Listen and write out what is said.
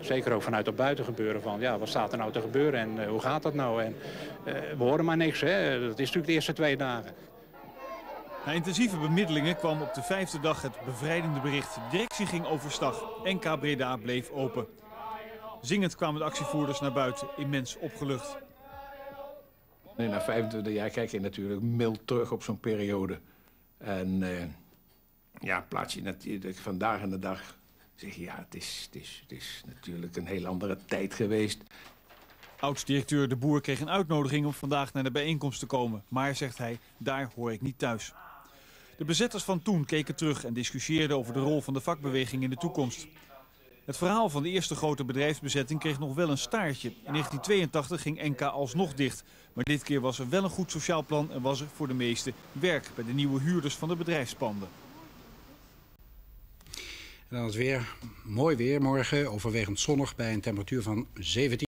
Zeker ook vanuit het buitengebeuren van, ja, wat staat er nou te gebeuren en hoe gaat dat nou? En we horen maar niks, hè. Dat is natuurlijk de eerste 2 dagen. Na intensieve bemiddelingen kwam op de 5e dag het bevrijdende bericht. De directie ging overstag. NK Breda bleef open. Zingend kwamen de actievoerders naar buiten, immens opgelucht. En na 25 jaar kijk je natuurlijk mild terug op zo'n periode. En plaats je natuurlijk vandaag aan de dag. Zeg je, ja, het is natuurlijk een heel andere tijd geweest. Oud-directeur De Boer kreeg een uitnodiging om vandaag naar de bijeenkomst te komen. Maar, zegt hij, daar hoor ik niet thuis. De bezetters van toen keken terug en discussieerden over de rol van de vakbeweging in de toekomst. Het verhaal van de eerste grote bedrijfsbezetting kreeg nog wel een staartje. In 1982 ging NK alsnog dicht. Maar dit keer was er wel een goed sociaal plan en was er voor de meesten werk bij de nieuwe huurders van de bedrijfspanden. En dan het weer. Mooi weer morgen, overwegend zonnig bij een temperatuur van 17